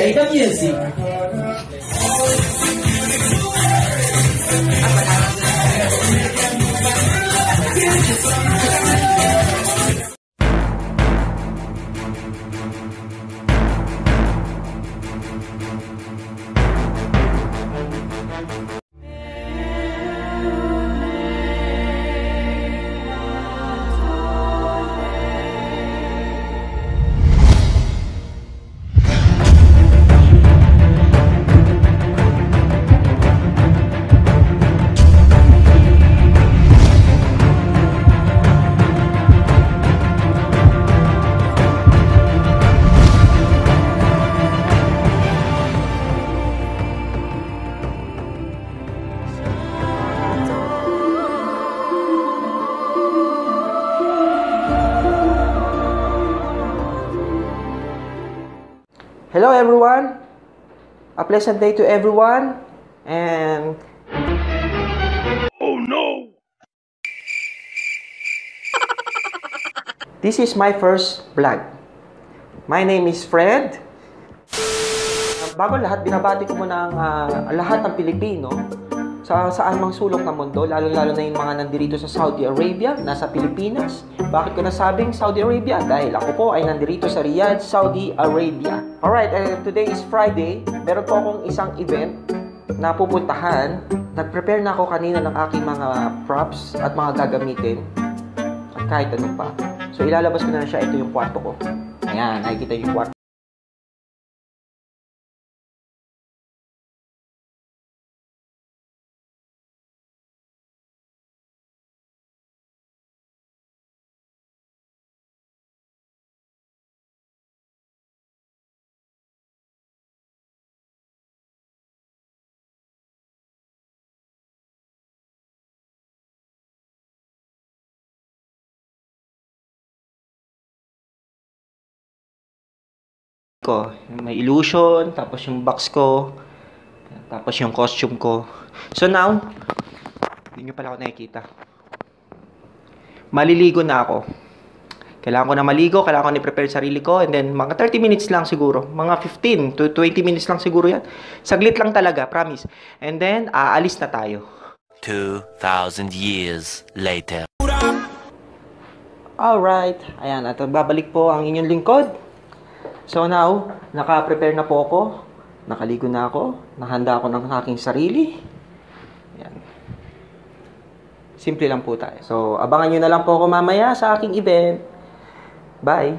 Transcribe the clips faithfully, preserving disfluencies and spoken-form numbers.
Play the music. Hello everyone, a pleasant day to everyone, and oh no! This is my first vlog. My name is Fred. Bago lahat, binabati ko muna ang uh, lahat ng Pilipino sa saan mang sulok ng mundo, lalo-lalo na yung mga nandirito sa Saudi Arabia, nasa Pilipinas. Bakit ko nasabing Saudi Arabia? Dahil ako po ay nandirito sa Riyadh, Saudi Arabia. Alright, uh, today is Friday. Meron po akong isang event na pupuntahan. Nag-prepare na ako kanina ng aking mga props at mga gagamitin. At kahit ano pa. So, ilalabas ko na siya. Ito yung kwarto ko. Ayan, nakikita yung kwarto. Ko, may illusion, tapos yung box ko, tapos yung costume ko. So now, hindi nyo pala ako nakikita. Maliligo na ako. Kailangan ko na maligo, kailangan ko na i-prepare sarili ko, and then mga thirty minutes lang siguro. Mga fifteen to twenty minutes lang siguro yan. Saglit lang talaga, promise. And then, aalis na tayo. two thousand years later. Alright, ayan, at babalik po ang inyong lingkod. So now, naka-prepare na po ako. Nakaligo na ako. Nahanda ako ng aking sarili. Ayan. Simple lang po tayo. So, abangan nyo na lang po ako mamaya sa aking event. Bye!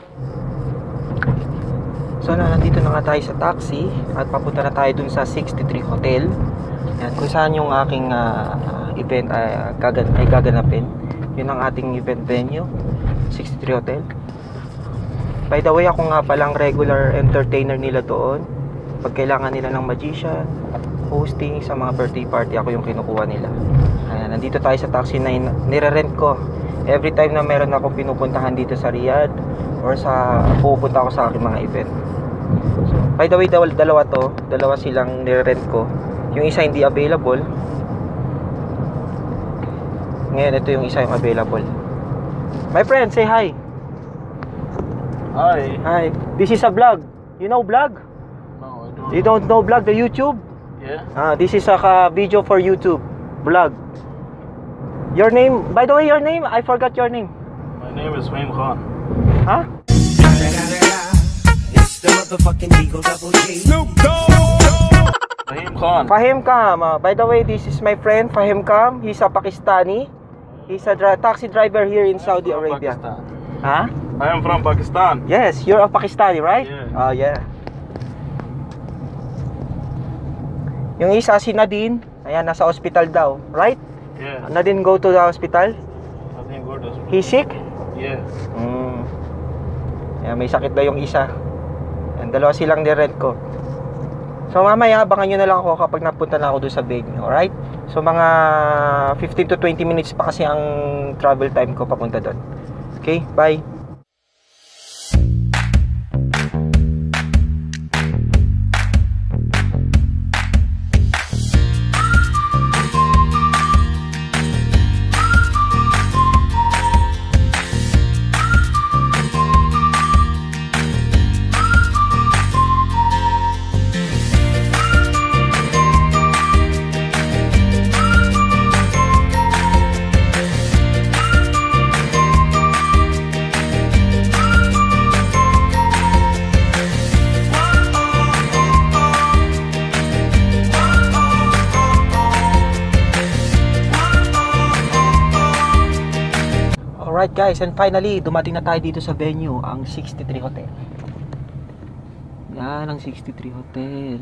So, na, nandito na nga tayo sa taxi. At papunta na tayo dun sa sixty-three Hotel. Ayan, kung saan yung aking uh, event ay, gagan ay gaganapin. Yun ang ating event venue. sixty-three Hotel. By the way, ako nga palang regular entertainer nila doon. Pag kailangan nila ng magician, hosting sa mga birthday party, ako yung kinukuha nila. Ayan, nandito tayo sa taxi na nire-rent ko. Every time na meron ako pinupuntahan dito sa Riyadh or sa pupunta ako sa aking mga event. So, by the way, dalawa to. Dalawa silang nire-rent ko. Yung isa hindi available. Ngayon, ito yung isa yung available. My friend, say hi. Hi. Hi. This is a vlog. You know vlog? No, I don't. You don't know vlog, the YouTube? Yeah. Ah, this is a uh, video for YouTube. Vlog. Your name, by the way, your name? I forgot your name. My name is Fahim Khan. Huh? It's the motherfucking Eagle Double G. Snoop Dogg. Fahim Khan. Fahim Kam. Uh, by the way, this is my friend Fahim Kam. He's a Pakistani. He's a dri taxi driver here in Saudi Arabia. Pakistan. Huh? I am from Pakistan. Yes, you're a Pakistani, right? Yeah. Oh, yeah. Yung isa, si Nadine, ayan, nasa hospital daw, right? Yeah. Nadine go to the hospital? Nothing good. He's sick? Yeah. Mm. Ayan, may sakit daw yung isa. Ayan, dalawa silang nirent ko. So mamaya, abangan nyo na lang ako kapag napunta na ako doon sa venue, alright? So mga fifteen to twenty minutes pa kasi ang travel time ko papunta doon. Okay, bye! Alright guys, and finally, dumating na tayo dito sa venue, ang sixty-three Hotel. Yan, ang sixty-three Hotel.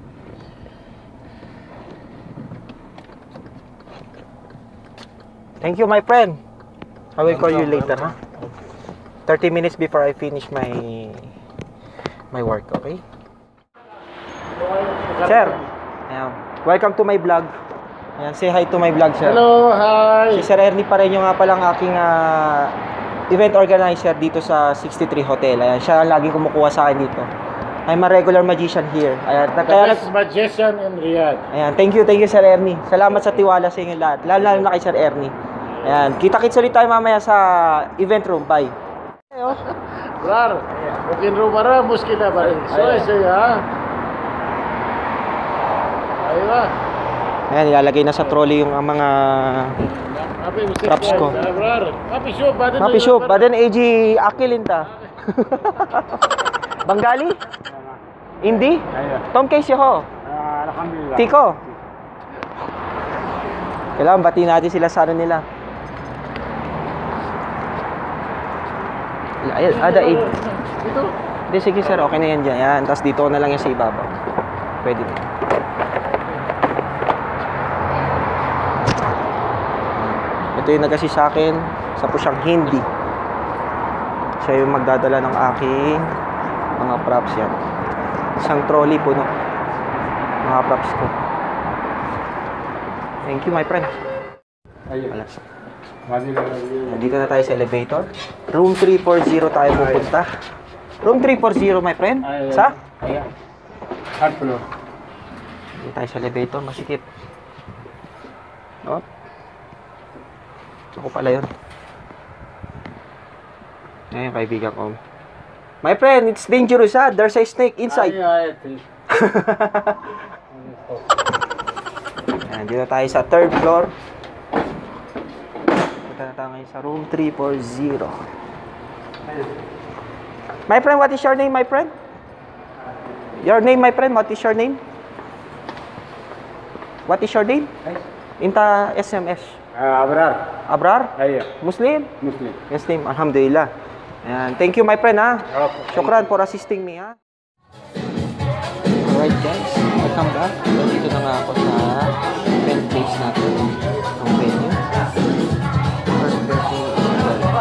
Thank you, my friend. I will call you later, ha? thirty minutes before I finish my my work, okay? Sir, ayan, welcome to my vlog. Ayan, say hi to my vlog, sir. Hello, hi. Si Sir Ernie Pareño nga palang aking uh, event organizer dito sa sixty-three Hotel. Ayan, siya ang laging kumukuha sa akin dito. I'm a regular magician here. Ayan, The kaya best magician in Riyadh. Ayan, thank you, thank you Sir Ernie. Salamat sa tiwala sa inyo lahat. Lalo lalo na kay Sir Ernie. Ayan, kita-kits ulit tayo mamaya sa event room. Bye. Brar, mungkin rumah muskila balik. So, saya. Ayo. Ayan, ilalagay na sa trolley yung uh, mga props ko. Papi shop, badan. Papi shop, badan A G Akilinta. Bengali? Hindi? Tom Case ho. Alhamdulillah. Tiko. Kailangan batiin natin sila sa ano nila. Ay, ada eight. Ito. Hindi, sige sir, okay na yan dyan. Yan, tapos dito na lang yan sa ibabaw. Pwede na. Ito yung nag-assist sa akin. Sa po siyang Hindi. Siya yung magdadala ng aking mga props yan. Isang trolley po, no? Mga props ko. Thank you, my friend. Wala. Dito na tayo sa elevator. Room three forty tayo pupunta. Room three forty, my friend. Sa? Ayan. Third floor. Dito tayo sa elevator, masikip. Oh. Ako pala yun. Ayan, kaibigan ko. My friend, it's dangerous, ha? There's a snake inside. Ayan. Ayan, dito tayo sa third floor. Punta na tayo ngayon sa room three forty. My friend, what is your name, my friend? Your name, my friend, what is your name? What is your name? Inta S M S. Uh, Abrar. Abrar? Ayan. Muslim? Muslim. Muslim, alhamdulillah. Ayan, thank you, my friend, ha? Okay. Shukran for assisting me, ha? Alright, guys. Welcome back. Dito na nga ako sa event place natin. Ang venue. First birthday Ysabella.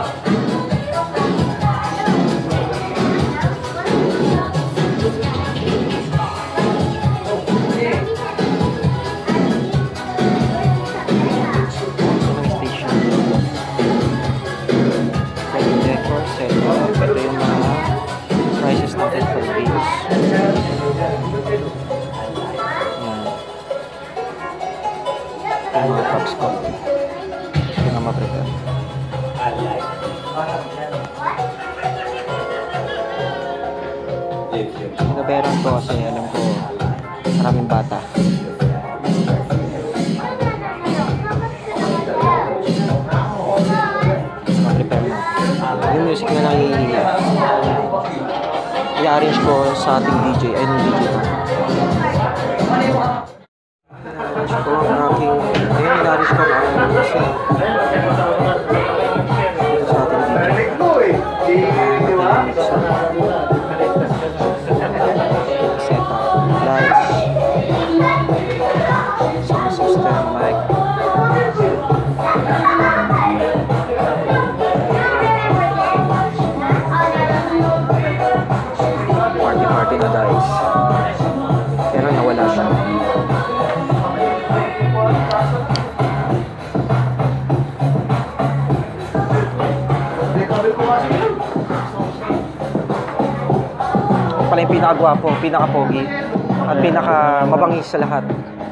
Ang station. Set decor, set up. Ito yung mga prices natin for games. Yung mga props ko. Ito na ma-prepare. Pinabayaran ko kasi alam ko maraming bata. Ma-prepare na. Yung music na lang i-arrange ko sa ating D J. Ay, ng D J na. I-arrange ko ang aking... Ayun, i-arrange ko ang aking music. Dito sa ating D J. Setup. Lights. Sound system. Mic. Party-party na guys. Pero nawala siya. Ako pala yung pinakagwapo, pinakapogi, at pinakamabangis sa lahat.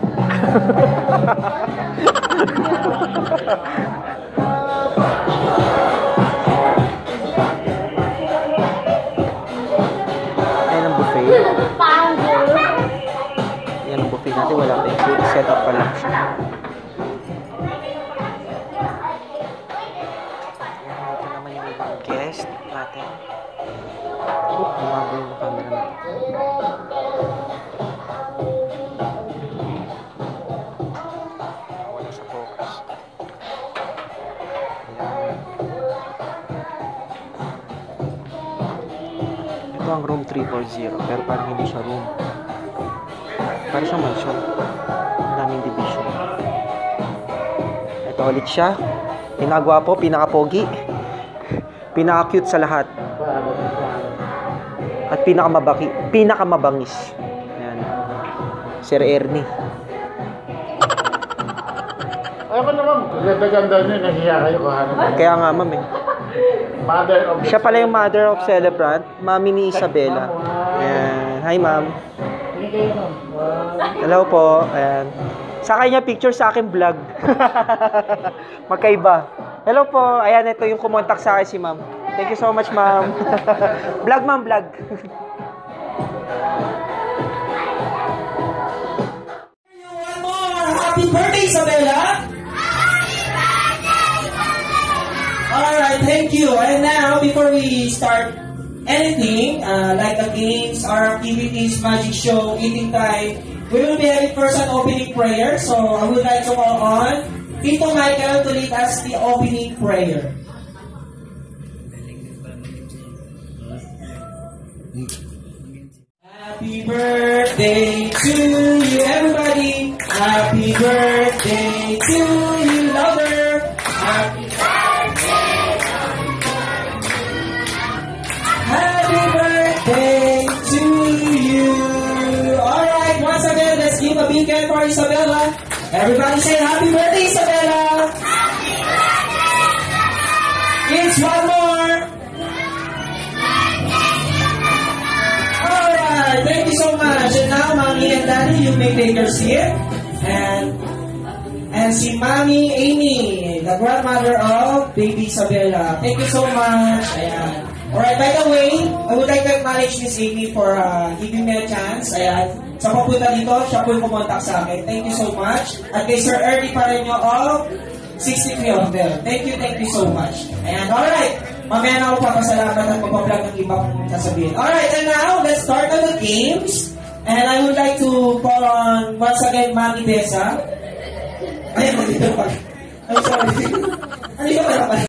Ayan ang buffet. Ayan ang buffet natin, wala pa yung set up pa lang siya. Ito naman yung ibang guest natin. Bumago yung camera natin. Wala sa focus. Ayan. ang room three forty, pero parang hindi siya room. Parang siya mansion. Maraming division. Ito ulit siya. Pinakagwapo, pinaka-pogi. Pinaka-cute sa lahat. At pinakamabaki, pinakamabangis. Ayan. Sir Ernie. Ayoko naman, ganda-ganda nyo, nahiya kayo kuhanan. Kaya nga, ma'am eh. Mother of Siya pala yung mother of celebrant, mami ni Ysabella. Ayan. Hi, ma'am. Hello po. Ayan. Sa kanya picture, sa akin vlog. Magkaiba. Hello po. Ayan, ito yung kumontak sa akin si ma'am. Thank you so much, ma'am. Vlog, ma'am, vlog. One more. Happy birthday, Ysabella! Alright, thank you. And now, before we start anything, uh, like the games, our activities, magic show, eating time, we will be having first an opening prayer. So, I would like to call on Tito Michael to lead us the opening prayer. Happy birthday to you, everybody. Happy birthday to you, lover. Happy Happy birthday to you. Alright, once again, let's give a big hand for Ysabella. Everybody say happy birthday, Ysabella. Happy birthday. It's one more. Alright, thank you so much. And now, Mommy and Daddy, you may take your seat. And and si Mommy Amy, the grandmother of baby Ysabella. Thank you so much. Ayan. Alright, by the way, I would like to acknowledge Miss Amy for uh, giving me a chance. Ayan. Sa papunta dito, siya po yung pumontak sa akin. Thank you so much. At kay Sir Ernie Pareño of sixty-three of them. Thank you, thank you so much. Ayan, alright. Mamaya na ako papasalamat at magpa-vlog ng ibang sasabihin. Alright, and now, let's start on the games. And I would like to call on, once again, Mami Desa. Ayan, dito pa. I'm sorry. Ano yung pala?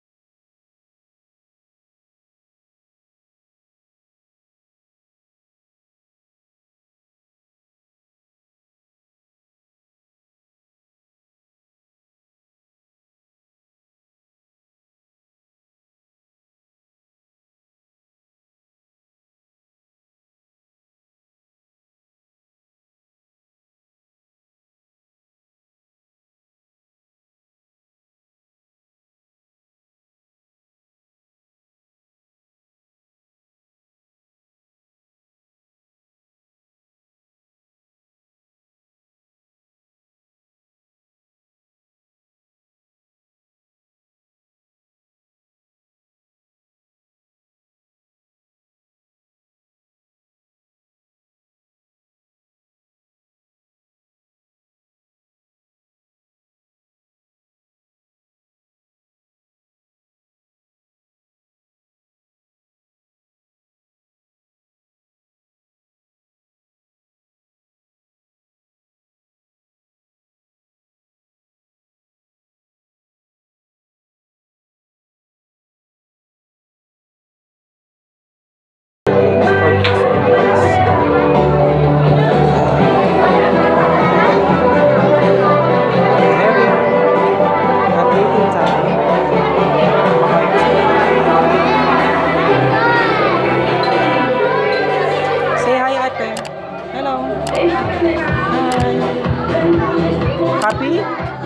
Happy?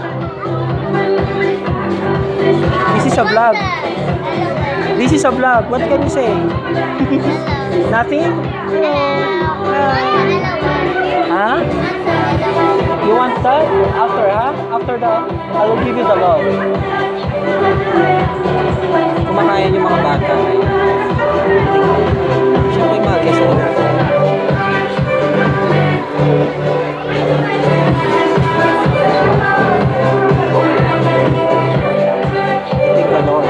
This is a vlog. This is a vlog. What can you say? Nothing? Huh? You want that? After, huh? After that, I will give you the love. Kumakain yung mga bata. Siyempre yung mga guest nila. Tingnan doon.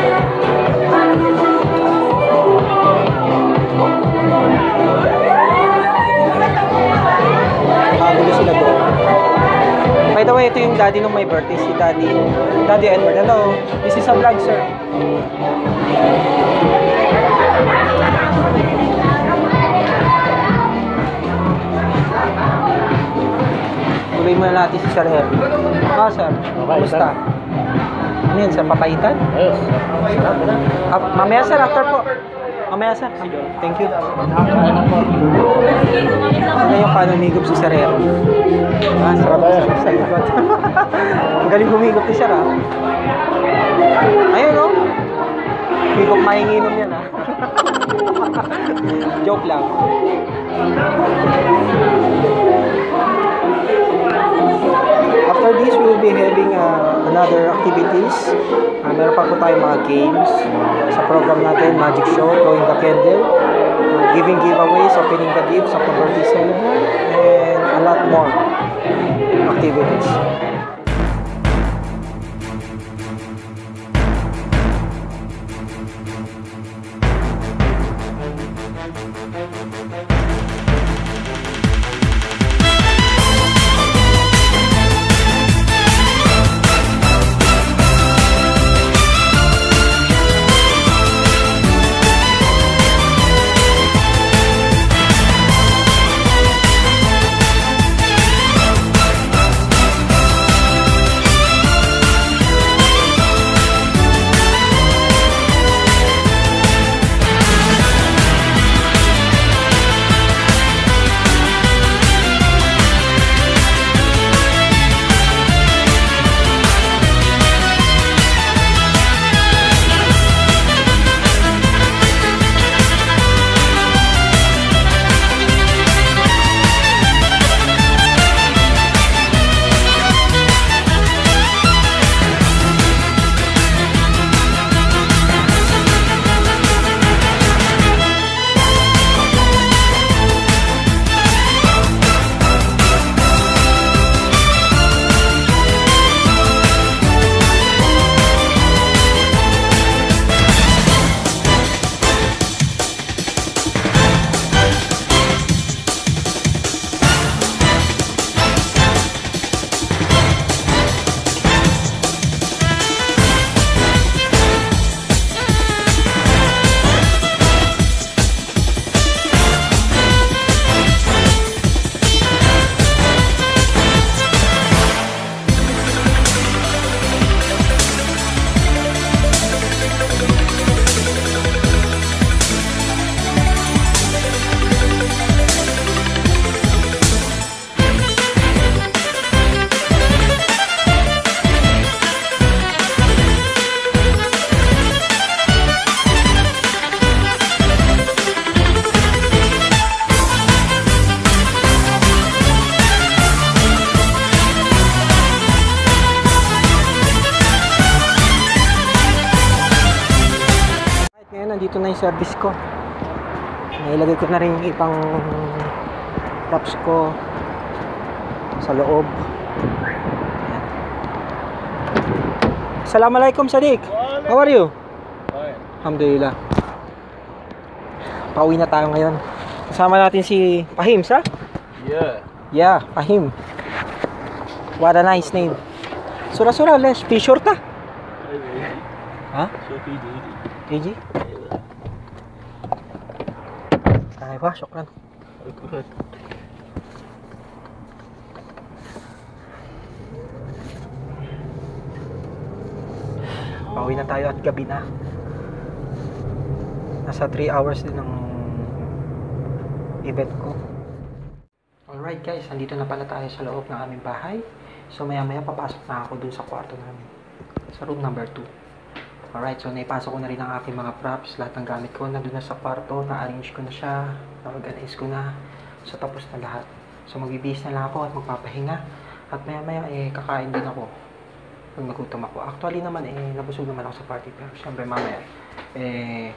Nakagulo sila doon. By the way, ito yung daddy nung may birthday, si Daddy Daddy Edward. Hello, this is a vlog, sir. muna natin si Sir Herb. Ah, sir. Kumusta? Ano yan, sir? Papaitan? Ayos. Ah, mamaya, sir. After po. Mamaya, sir. Thank you. Ano yung paano humigop si Sir Herb? Ah, sarap Tayo. sa likod. Ang galing humigop ni Sir, ah. Ayun, oh. Higop mahinginom yan, ah. Joke lang. After this, we will be having uh, another activities. Uh, meron pa po tayong mga games sa program natin, magic show, blowing the candle, uh, giving giveaways, opening the gifts of the birthday celebrant, and a lot more activities. Nandito na yung service ko. Nailagay ko na rin yung ibang props ko sa loob. Ayan. Assalamualaikum, Sadiq. How are you? Fine. Alhamdulillah. Pauwi na tayo ngayon. Kasama natin si Fahim, sa? Yeah. Yeah, Fahim. What a nice name. Sura-sura, les. P-short ka? Ha? A G? Ay ba, syukran. Pauwi na tayo at gabi na. Nasa three hours din ang event ko. Alright guys, andito na pala tayo sa loob ng aming bahay. So maya maya papasok na ako dun sa kwarto namin. Sa room number two. Alright, so naipasok ko na rin ang aking mga props. Lahat ng gamit ko nandun na sa kwarto. Na-arrange ko na siya. Na-organize ko na. So tapos na lahat. So magbibihis na lang ako at magpapahinga. At maya maya eh kakain din ako. Pag nagutom ako. Actually naman eh nabusog naman ako sa party. Pero syempre mamaya eh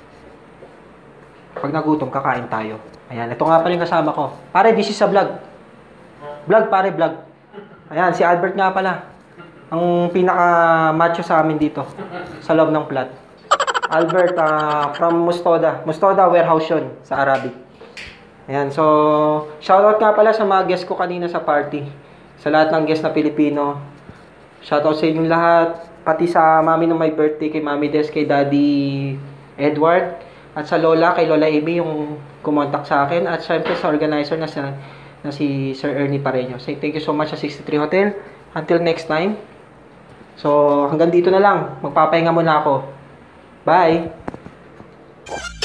pag nagutom kakain tayo. Ayan, ito nga pala yung kasama ko. Pare, this is a vlog. Vlog, pare, vlog. Ayan, si Albert nga pala. Ang pinaka-macho sa amin dito. Sa loob ng plot. Albert, uh, from Mustoda. Mustoda warehouse yun, sa Arabic. Ayan, so, shoutout nga pala sa mga guests ko kanina sa party. Sa lahat ng guests na Pilipino. Shoutout sa inyong lahat. Pati sa mami ng my birthday, kay Mami Des, kay Daddy Edward. At sa Lola, kay Lola Amy, yung kumontak sa akin. At syempre sa organizer na sa na si Sir Ernie Pareño. Say thank you so much sa sixty-three Hotel. Until next time. So, hanggang dito na lang. Magpapahinga muna ako. Bye!